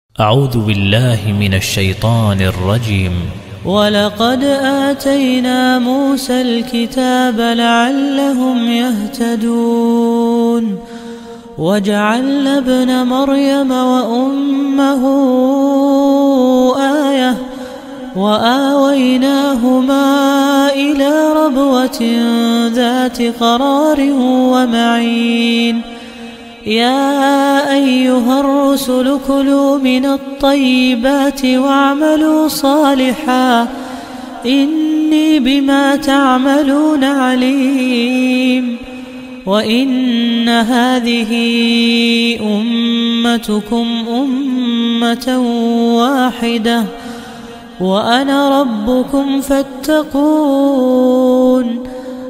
أعوذ بالله من الشيطان الرجيم. ولقد آتينا موسى الكتاب لعلهم يهتدون وجعلنا ابن مريم وأمه آية وآويناهما إلى ربوة ذات قرار ومعين. يا أيها الرسل كلوا من الطيبات واعملوا صالحا إني بما تعملون عليم. وإن هذه أمتكم أمة واحدة وأنا ربكم فاتقون.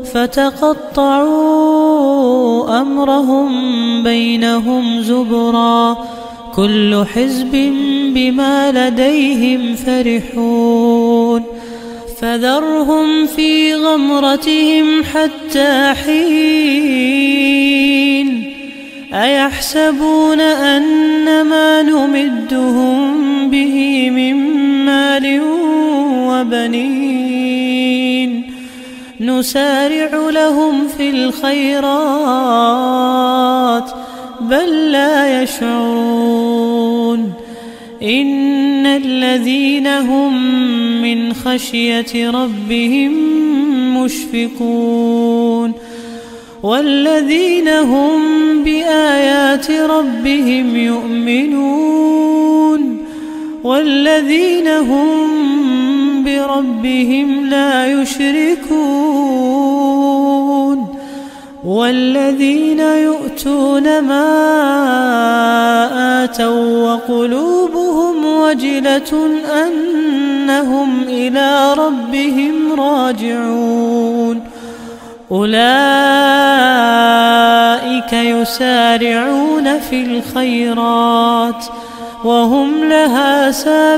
فتقطعوا أمرهم بينهم زبرا كل حزب بما لديهم فرحون. فذرهم في غمرتهم حتى حين. أيحسبون أن ما نمدهم به من مال وبنين نسارع لهم في الخيرات بل لا يشعرون. إن الذين هم من خشية ربهم مشفقون والذين هم بآيات ربهم يؤمنون والذين هم بربهم لا يشركون والذين يؤتون ما آتوا وقلوبهم وجلة أنهم إلى ربهم راجعون. أولئك يسارعون في الخيرات وهم لها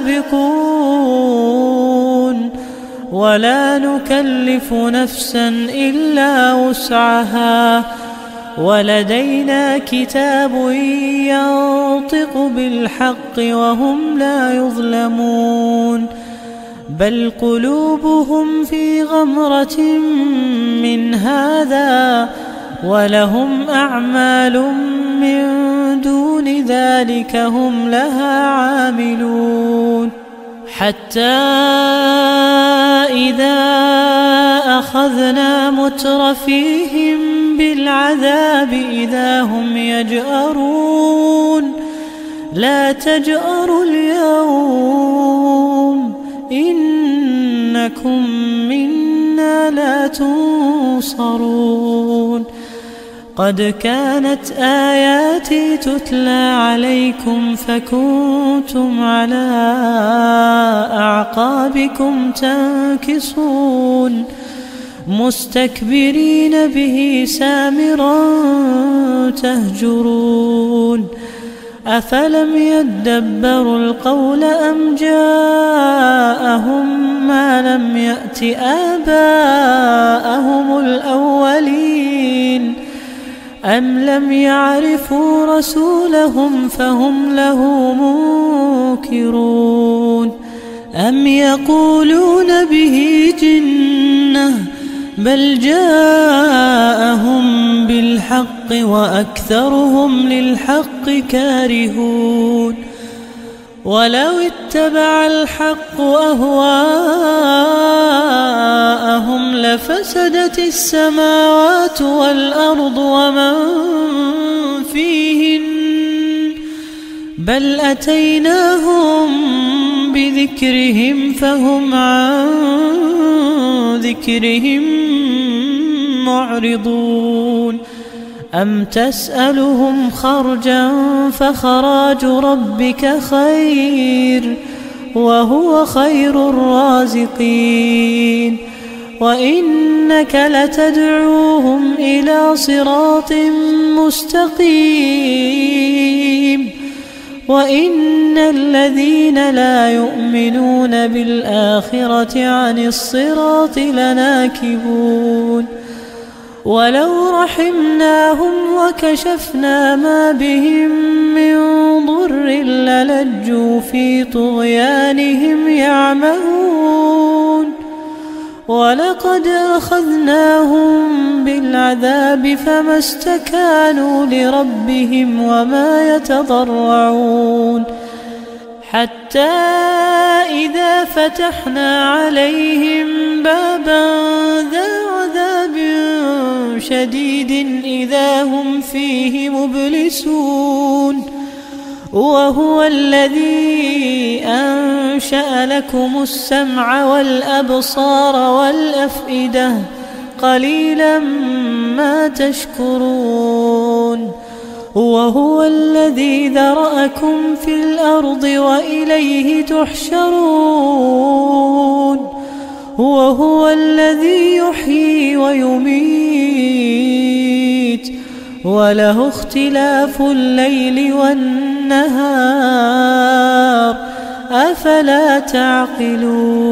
سابقون ولا نكلف نفسا إلا وسعها ولدينا كتاب ينطق بالحق وهم لا يظلمون. بل قلوبهم في غمرة من هذا ولهم أعمال من دون ذلك هم لها عاملون. حتى إذا أخذنا مترفيهم بالعذاب إذا هم يجأرون. لا تجأروا اليوم إنكم منا لا تنصرون. قد كانت آياتي تتلى عليكم فكنتم على أعقابكم تنكصون مستكبرين به سامرا تهجرون. أفلم يدبروا القول أم جاءهم ما لم يأت آباءهم الأولين أم لم يعرفوا رسولهم فهم له منكرون. أم يقولون به جنة بل جاءهم بالحق وأكثرهم للحق كارهون. ولو اتبع الحق أهواءهم لفسدت السماوات والأرض ومن فيهن بل أتيناهم بذكرهم فهم عن ذكرهم معرضون. أم تسألهم خرجا فخراج ربك خير وهو خير الرازقين. وإنك لتدعوهم إلى صراط مستقيم. وإن الذين لا يؤمنون بالآخرة عن الصراط لناكبون. ولو رحمناهم وكشفنا ما بهم من ضر للجوا في طغيانهم يعمهون ولقد أخذناهم بالعذاب فما استكانوا لربهم وما يتضرعون حتى إذا فتحنا عليهم بابا ذا عذاب شديد إذا هم فيه مبلسون وهو الذي أنشأ لكم السمع والأبصار والأفئدة قليلا ما تشكرون وهو الذي ذرأكم في الأرض وإليه تحشرون وهو الذي يحيي ويميت وله اختلاف الليل والنهار أفلا تعقلون